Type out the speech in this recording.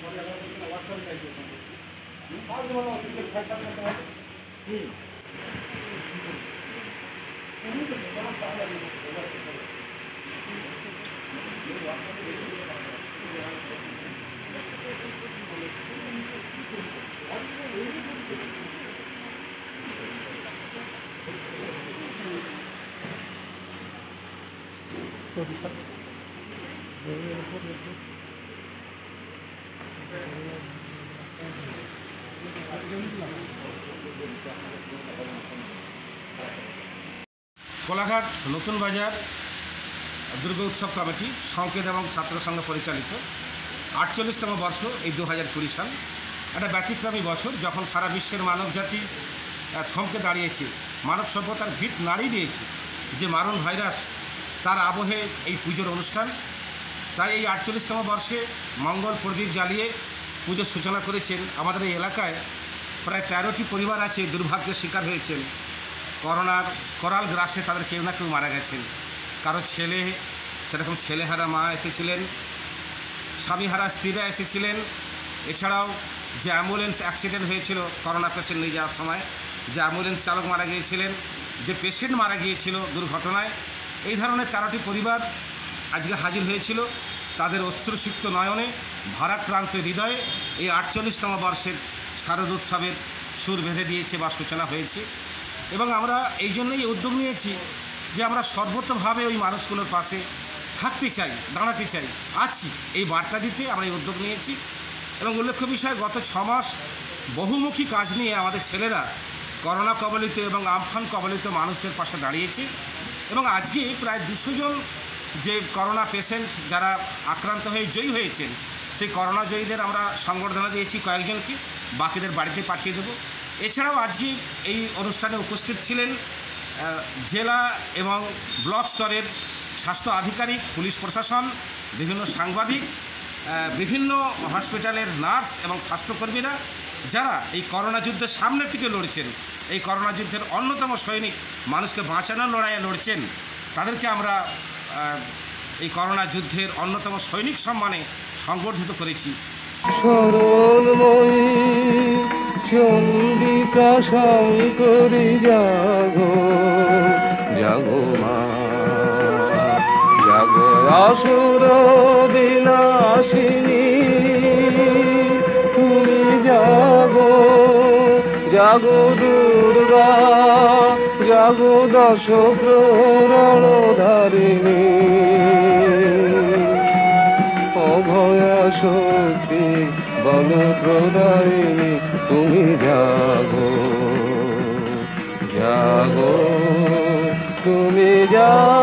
কোলাঘাট নতুন বাজার দুর্গা উৎসব কমিটি সংকেত এবং ছাত্র সংঘ পরিচালিত ৪৮তম বর্ষ এই ২০২০ সাল একটা ব্যতিক্রমী বছর, যখন সারা বিশ্বের মানব জাতি থমকে দাঁড়িয়েছে, মানব সভ্যতার ভিত নাড়িয়ে দিয়েছে যে মারণ ভাইরাস, তার আবহে এই পুজোর অনুষ্ঠান। তাই এই ৪৮তম বর্ষে মঙ্গল প্রদীপ জ্বালিয়ে পুজোর সূচনা করেছেন। আমাদের এই এলাকায় প্রায় ১৩টি পরিবার আছে দুর্ভাগ্যের শিকার হয়েছেন। করোনার করাল গ্রাসে তাদের কেউ না কেউ মারা গেছেন। কারো ছেলে, সেরকম ছেলেহারা মা এসেছিলেন, স্বামীহারা স্ত্রীরা এসেছিলেন। এছাড়াও যে অ্যাম্বুলেন্স অ্যাক্সিডেন্ট হয়েছিল করোনা পেশেন্ট নিয়ে যাওয়ার সময়, যে অ্যাম্বুলেন্স চালক মারা গিয়েছিলেন, যে পেশেন্ট মারা গিয়েছিল দুর্ঘটনায়, এই ধরনের ১৩টি পরিবার আজকে হাজির হয়েছিল। তাদের অশ্রুসিক্ত নয়নে, ভারাক্রান্ত হৃদয়ে এই ৪৮তম বর্ষের শারদ উৎসবের সুর বেঁধে দিয়েছে বা সূচনা হয়েছে। এবং আমরা এই জন্যই উদ্যোগ নিয়েছি যে আমরা সর্বতভাবে ওই মানুষগুলোর পাশে থাকতে চাই, দাঁড়াতে চাই, আছি, এই বার্তা দিতে আমরা এই উদ্যোগ নিয়েছি। এবং উল্লেখ্য বিষয়, গত ৬ মাস বহুমুখী কাজ নিয়ে আমাদের ছেলেরা করোনা কবলিত এবং আমফান কবলিত মানুষদের পাশে দাঁড়িয়েছে। এবং আজকে প্রায় ২০০ জন যে করোনা পেশেন্ট যারা আক্রান্ত হয়ে জয়ী হয়েছেন, সেই করোনা জয়ীদের আমরা সংবর্ধনা দিয়েছি কয়েকজনকে, বাকিদের বাড়িতে পাঠিয়ে দেবো। এছাড়াও আজকে এই অনুষ্ঠানে উপস্থিত ছিলেন জেলা এবং ব্লক স্তরের স্বাস্থ্য আধিকারিক, পুলিশ প্রশাসন, বিভিন্ন সাংবাদিক, বিভিন্ন হসপিটালের নার্স এবং স্বাস্থ্যকর্মীরা, যারা এই করোনা যুদ্ধের সামনের থেকে লড়ছেন, এই করোনা যুদ্ধের অন্যতম সৈনিক, মানুষকে বাঁচানোর লড়াইয়ে লড়ছেন। তাদেরকে আমরা এই করোনা যুদ্ধের অন্যতম সৈনিক সম্মানে সংবর্ধিত করেছি। চন্ডিকা শঙ্করী জাগো জাগো মা জাগো, আসুর বিনাশিনী তুমি জাগো জাগো দুর্গা জাগো, দশ প্রহরণ ধারিণী অভয়া শক্তি বল প্রদায়িনী তুমি জাগো জাগো তুমি জাগো।